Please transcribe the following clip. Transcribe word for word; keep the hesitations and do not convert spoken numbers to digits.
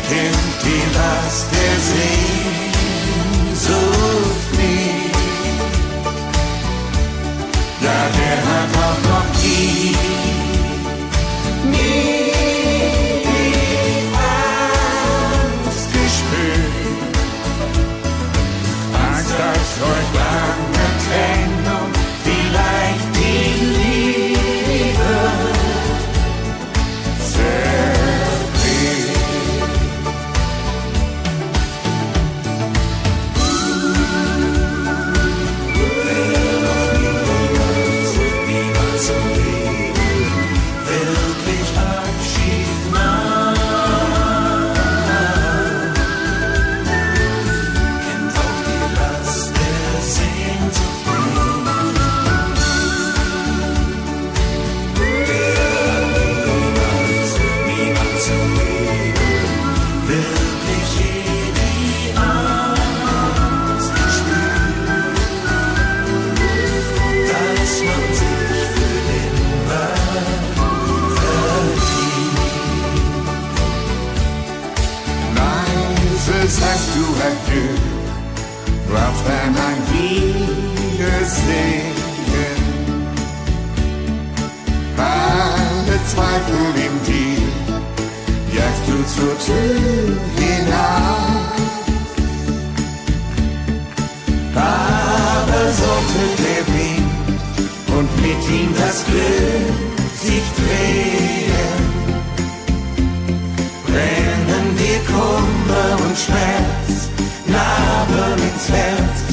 kennt die Last der Sehnsucht nie. Ja, der hat auch noch nie, nie Angst gespürt. Angst als solch lange Trennung, vielleicht die Liebe zerbricht. Will noch niemals, niemals im Leben wirklich Abschied nahmen. Kennt auch die Last der Sehnsucht nie. Der niemals, niemals im Leben wirklich je die Angst gespürt, dass man sich für immer verliebt. Leise sagst du Adieu, brauchst dann ein Wiedersehen. Alle Zweifel in dir jagst du zur Tür hinaus. Aber sollte der Wind und mit ihm das Glück sich drehen, brennen dir Kummer und Schmerz Narben ins Herz.